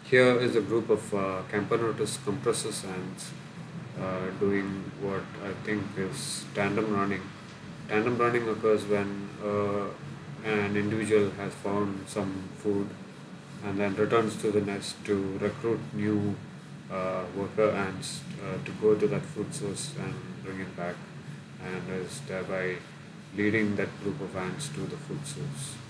Here is a group of Camponotus compressus ants doing what I think is tandem running. Tandem running occurs when an individual has found some food and then returns to the nest to recruit new worker ants to go to that food source and bring it back, and is thereby leading that group of ants to the food source.